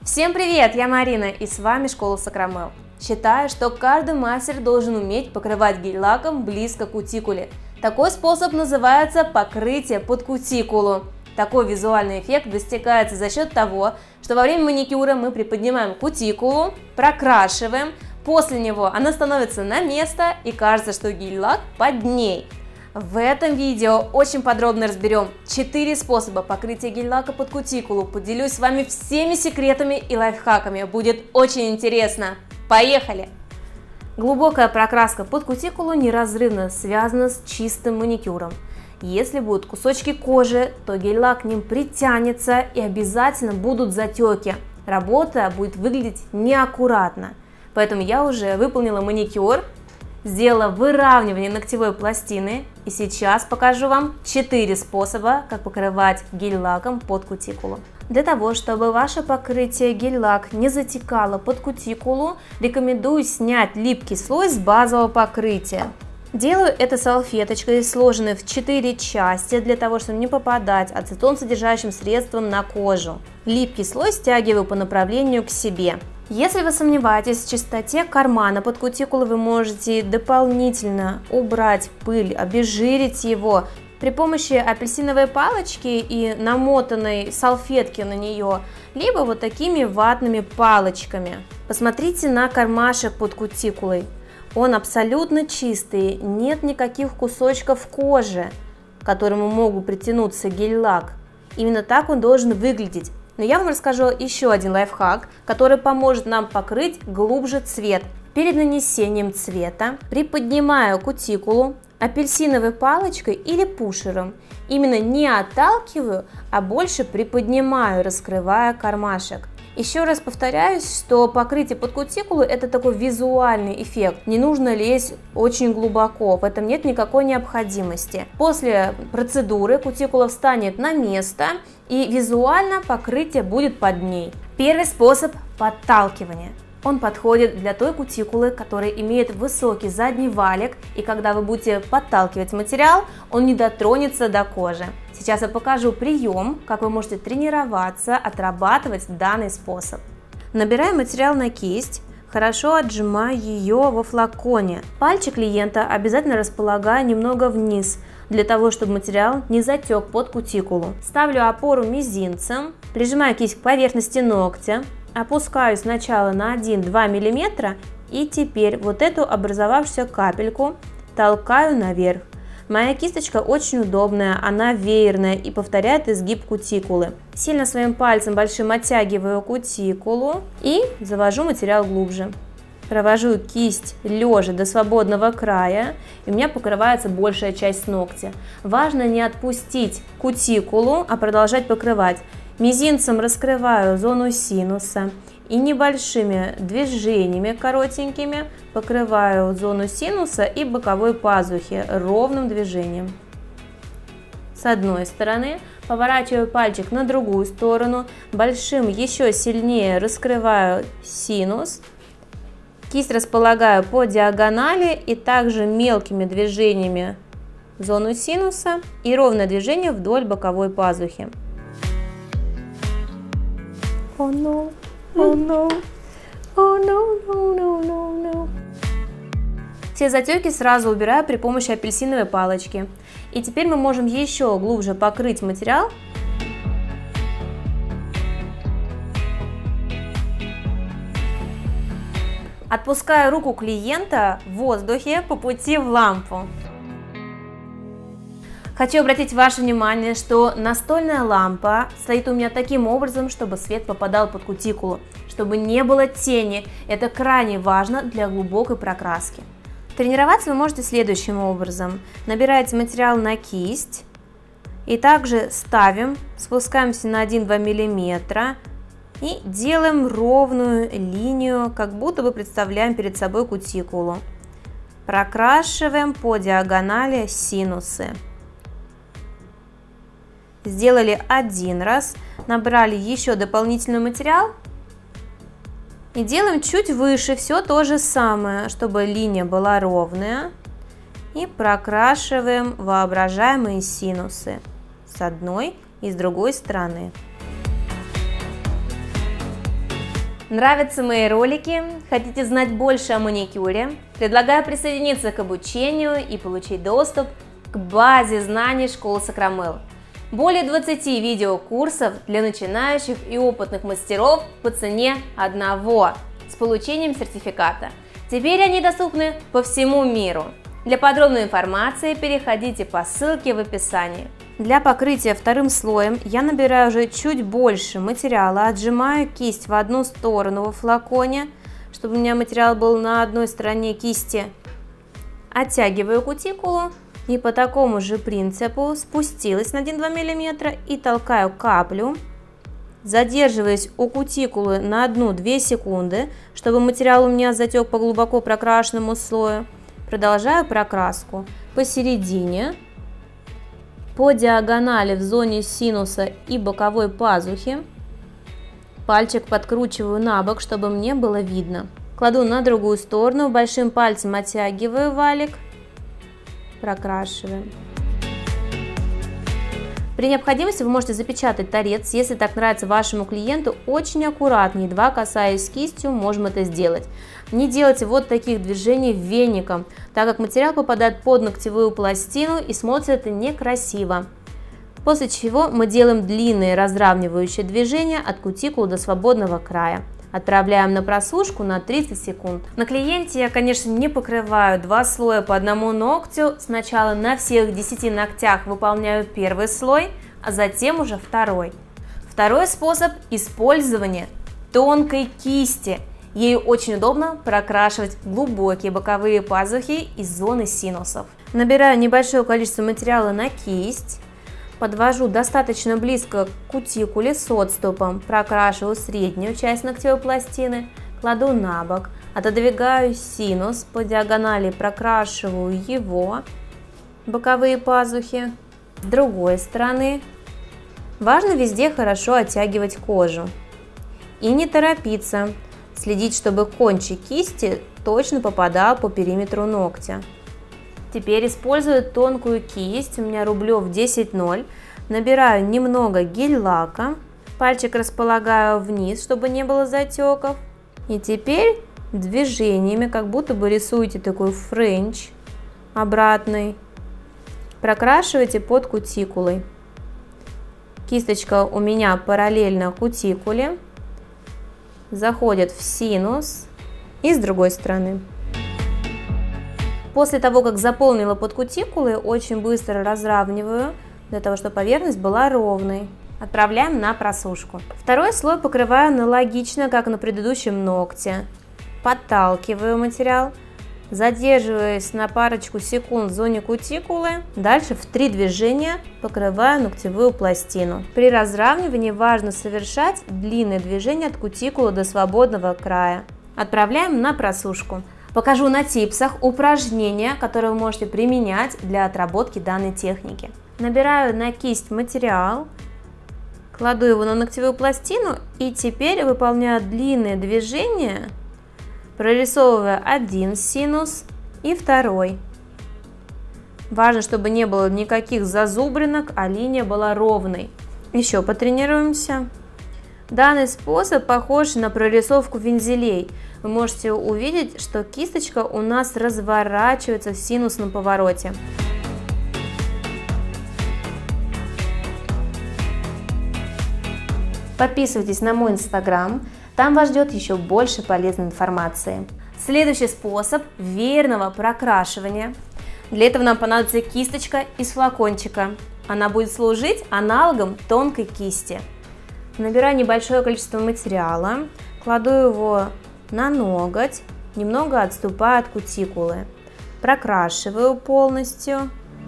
Всем привет, я Марина и с вами Школа Сакрамел. Считаю, что каждый мастер должен уметь покрывать гель-лаком близко к кутикуле. Такой способ называется покрытие под кутикулу. Такой визуальный эффект достигается за счет того, что во время маникюра мы приподнимаем кутикулу, прокрашиваем, после него она становится на место и кажется, что гель-лак под ней. В этом видео очень подробно разберем 4 способа покрытия гель-лака под кутикулу. Поделюсь с вами всеми секретами и лайфхаками. Будет очень интересно. Поехали! Глубокая прокраска под кутикулу неразрывно связана с чистым маникюром. Если будут кусочки кожи, то гель-лак к ним притянется и обязательно будут затеки. Работа будет выглядеть неаккуратно. Поэтому я уже выполнила маникюр, сделала выравнивание ногтевой пластины и сейчас покажу вам 4 способа, как покрывать гель-лаком под кутикулу. Для того, чтобы ваше покрытие гель-лак не затекало под кутикулу, рекомендую снять липкий слой с базового покрытия. Делаю это салфеточкой, сложенной в 4 части, для того, чтобы не попадать ацетон содержащим средством на кожу. Липкий слой стягиваю по направлению к себе. Если вы сомневаетесь в чистоте кармана под кутикулой, вы можете дополнительно убрать пыль, обезжирить его при помощи апельсиновой палочки и намотанной салфетки на нее, либо вот такими ватными палочками. Посмотрите на кармашек под кутикулой. Он абсолютно чистый, нет никаких кусочков кожи, к которому могут притянуться гель-лак. Именно так он должен выглядеть. Но я вам расскажу еще один лайфхак, который поможет нам покрыть глубже цвет. Перед нанесением цвета приподнимаю кутикулу апельсиновой палочкой или пушером. Именно не отталкиваю, а больше приподнимаю, раскрывая кармашек. Еще раз повторяюсь, что покрытие под кутикулу это такой визуальный эффект. Не нужно лезть очень глубоко, в этом нет никакой необходимости. После процедуры кутикула встанет на место и визуально покрытие будет под ней. Первый способ – подталкивание. Он подходит для той кутикулы, которая имеет высокий задний валик, и когда вы будете подталкивать материал, он не дотронется до кожи. Сейчас я покажу прием, как вы можете тренироваться, отрабатывать данный способ. Набираю материал на кисть, хорошо отжимаю ее во флаконе. Пальчик клиента обязательно располагаю немного вниз, для того, чтобы материал не затек под кутикулу. Ставлю опору мизинцем, прижимаю кисть к поверхности ногтя, опускаю сначала на 1-2 мм и теперь вот эту образовавшуюся капельку толкаю наверх. Моя кисточка очень удобная, она веерная и повторяет изгиб кутикулы. Сильно своим пальцем большим оттягиваю кутикулу и завожу материал глубже. Провожу кисть лежа до свободного края, и у меня покрывается большая часть ногтя. Важно не отпустить кутикулу, а продолжать покрывать. Мизинцем раскрываю зону синуса и небольшими движениями коротенькими покрываю зону синуса и боковой пазухи ровным движением. С одной стороны поворачиваю пальчик на другую сторону, большим еще сильнее раскрываю синус, кисть располагаю по диагонали и также мелкими движениями зону синуса и ровное движение вдоль боковой пазухи. Oh no, oh no, oh no, no, no, no, no. Все затеки сразу убираю при помощи апельсиновой палочки. И теперь мы можем еще глубже покрыть материал. Отпускаю руку клиента в воздухе по пути в лампу. Хочу обратить ваше внимание, что настольная лампа стоит у меня таким образом, чтобы свет попадал под кутикулу, чтобы не было тени. Это крайне важно для глубокой прокраски. Тренироваться вы можете следующим образом. Набираете материал на кисть и также ставим, спускаемся на 1-2 мм и делаем ровную линию, как будто бы представляем перед собой кутикулу. Прокрашиваем по диагонали синусы. Сделали один раз, набрали еще дополнительный материал и делаем чуть выше все то же самое, чтобы линия была ровная, и прокрашиваем воображаемые синусы с одной и с другой стороны. Нравятся мои ролики? Хотите знать больше о маникюре? Предлагаю присоединиться к обучению и получить доступ к базе знаний школы Сакрамел. Более 20 видеокурсов для начинающих и опытных мастеров по цене одного с получением сертификата. Теперь они доступны по всему миру. Для подробной информации переходите по ссылке в описании. Для покрытия вторым слоем я набираю уже чуть больше материала, отжимаю кисть в одну сторону во флаконе, чтобы у меня материал был на одной стороне кисти. Оттягиваю кутикулу и по такому же принципу спустилась на 1-2 мм и толкаю каплю, задерживаясь у кутикулы на 1-2 секунды, чтобы материал у меня затек по глубоко прокрашенному слою. Продолжаю прокраску посередине, по диагонали в зоне синуса и боковой пазухи. Пальчик подкручиваю на бок, чтобы мне было видно. Кладу на другую сторону, большим пальцем оттягиваю валик, прокрашиваем. При необходимости вы можете запечатать торец, если так нравится вашему клиенту, очень аккуратно, едва касаясь кистью, можем это сделать. Не делайте вот таких движений веником, так как материал попадает под ногтевую пластину и смотрится это некрасиво. После чего мы делаем длинные разравнивающие движения от кутикулы до свободного края. Отправляем на просушку на 30 секунд. На клиенте я, конечно, не покрываю 2 слоя по одному ногтю. Сначала на всех 10 ногтях выполняю первый слой, а затем уже второй. Второй способ использования тонкой кисти. Ею очень удобно прокрашивать глубокие боковые пазухи из зоны синусов. Набираю небольшое количество материала на кисть. Подвожу достаточно близко к кутикуле с отступом, прокрашиваю среднюю часть ногтевой пластины, кладу на бок, отодвигаю синус, по диагонали прокрашиваю его, боковые пазухи. С другой стороны важно везде хорошо оттягивать кожу и не торопиться, следить, чтобы кончик кисти точно попадал по периметру ногтя. Теперь использую тонкую кисть, у меня Рублев 10-0, набираю немного гель-лака, пальчик располагаю вниз, чтобы не было затеков. И теперь движениями, как будто бы рисуете такой френч обратный, прокрашивайте под кутикулой. Кисточка у меня параллельно кутикуле, заходит в синус и с другой стороны. После того, как заполнила под кутикулой, очень быстро разравниваю, для того, чтобы поверхность была ровной. Отправляем на просушку. Второй слой покрываю аналогично, как на предыдущем ногте. Подталкиваю материал, задерживаясь на парочку секунд в зоне кутикулы. Дальше в 3 движения покрываю ногтевую пластину. При разравнивании важно совершать длинные движения от кутикулы до свободного края. Отправляем на просушку. Покажу на типсах упражнения, которые вы можете применять для отработки данной техники. Набираю на кисть материал, кладу его на ногтевую пластину и теперь выполняю длинные движения, прорисовывая один синус и второй. Важно, чтобы не было никаких зазубринок, а линия была ровной. Еще потренируемся. Данный способ похож на прорисовку вензелей. Вы можете увидеть, что кисточка у нас разворачивается в синусном повороте. Подписывайтесь на мой инстаграм, там вас ждет еще больше полезной информации. Следующий способ верного прокрашивания. Для этого нам понадобится кисточка из флакончика. Она будет служить аналогом тонкой кисти. Набираю небольшое количество материала, кладу его на ноготь, немного отступаю от кутикулы, прокрашиваю полностью.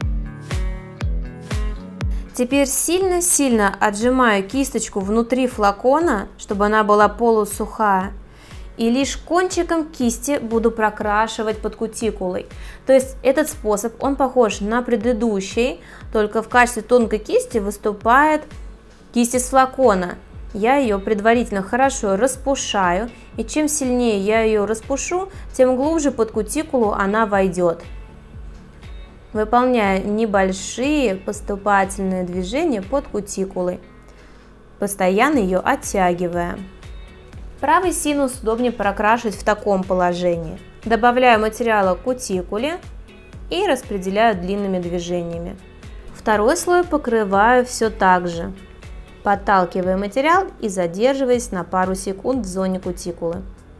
Теперь сильно-сильно отжимаю кисточку внутри флакона, чтобы она была полусухая, и лишь кончиком кисти буду прокрашивать под кутикулой. То есть этот способ, он похож на предыдущий, только в качестве тонкой кисти выступает кисть из флакона. Я ее предварительно хорошо распушаю, и чем сильнее я ее распушу, тем глубже под кутикулу она войдет. Выполняя небольшие поступательные движения под кутикулой, постоянно ее оттягивая. Правый синус удобнее прокрашивать в таком положении. Добавляю материала к кутикуле и распределяю длинными движениями. Второй слой покрываю все так же, подталкивая материал и задерживаясь на пару секунд в зоне кутикулы.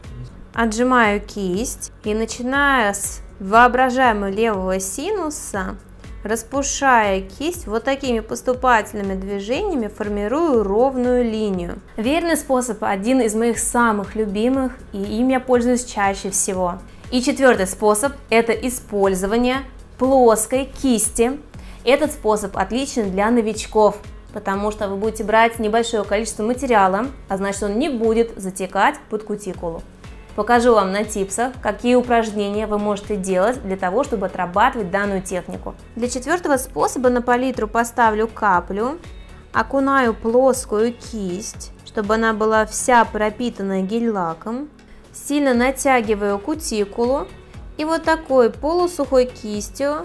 Отжимаю кисть и, начиная с воображаемого левого синуса, распушая кисть, вот такими поступательными движениями формирую ровную линию. Верный способ, один из моих самых любимых, и им я пользуюсь чаще всего. И четвертый способ – это использование плоской кисти. Этот способ отличен для новичков, потому что вы будете брать небольшое количество материала, а значит, он не будет затекать под кутикулу. Покажу вам на типсах, какие упражнения вы можете делать для того, чтобы отрабатывать данную технику. Для четвертого способа на палитру поставлю каплю, окунаю плоскую кисть, чтобы она была вся пропитана гель-лаком, сильно натягиваю кутикулу и вот такой полусухой кистью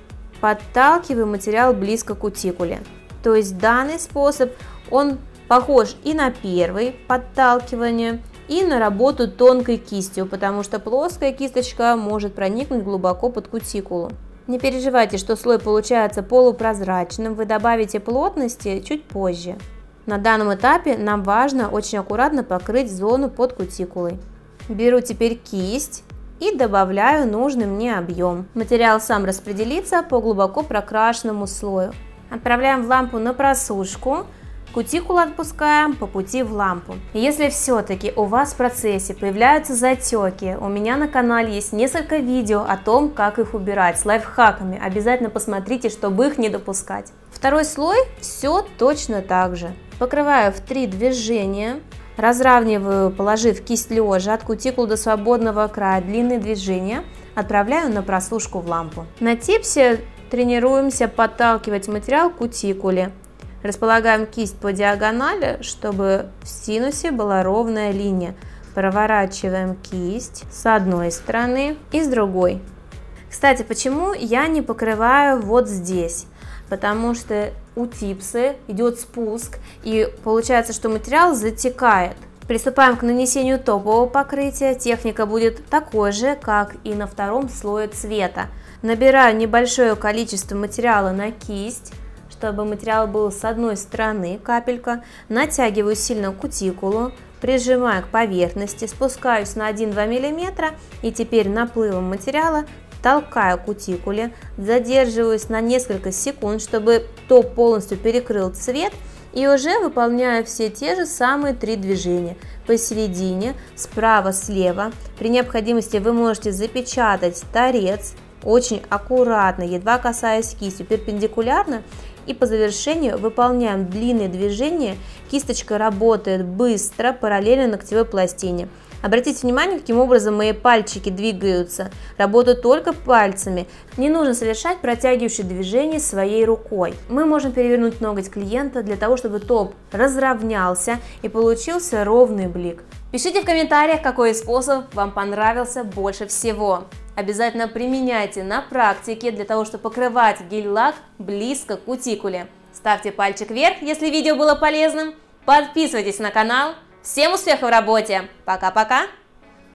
подталкиваю материал близко к кутикуле. То есть данный способ, он похож и на первый подталкивание, и на работу тонкой кистью, потому что плоская кисточка может проникнуть глубоко под кутикулу. Не переживайте, что слой получается полупрозрачным, вы добавите плотности чуть позже. На данном этапе нам важно очень аккуратно покрыть зону под кутикулой. Беру теперь кисть и добавляю нужный мне объем. Материал сам распределится по глубоко прокрашенному слою. Отправляем в лампу на просушку. Кутикулу отпускаем по пути в лампу. Если все-таки у вас в процессе появляются затеки, у меня на канале есть несколько видео о том, как их убирать с лайфхаками. Обязательно посмотрите, чтобы их не допускать. Второй слой все точно так же. Покрываю в 3 движения. Разравниваю, положив кисть лежа от кутикулы до свободного края, длинные движения. Отправляю на просушку в лампу. На типсе тренируемся подталкивать материал к кутикуле. Располагаем кисть по диагонали, чтобы в синусе была ровная линия. Проворачиваем кисть с одной стороны и с другой. Кстати, почему я не покрываю вот здесь? Потому что у типса идет спуск и получается, что материал затекает. Приступаем к нанесению топового покрытия. Техника будет такой же, как и на втором слое цвета. Набираю небольшое количество материала на кисть, чтобы материал был с одной стороны, капелька, натягиваю сильно кутикулу, прижимаю к поверхности, спускаюсь на 1-2 мм и теперь наплывом материала толкаю к кутикуле, задерживаюсь на несколько секунд, чтобы топ полностью перекрыл цвет, и уже выполняю все те же самые 3 движения. Посередине, справа, слева. При необходимости вы можете запечатать торец очень аккуратно, едва касаясь кистью, перпендикулярно. И по завершению выполняем длинные движения. Кисточка работает быстро, параллельно ногтевой пластине. Обратите внимание, каким образом мои пальчики двигаются. Работаю только пальцами. Не нужно совершать протягивающие движения своей рукой. Мы можем перевернуть ноготь клиента для того, чтобы топ разровнялся и получился ровный блик. Пишите в комментариях, какой способ вам понравился больше всего. Обязательно применяйте на практике для того, чтобы покрывать гель-лак близко к кутикуле. Ставьте пальчик вверх, если видео было полезным. Подписывайтесь на канал. Всем успехов в работе. Пока-пока.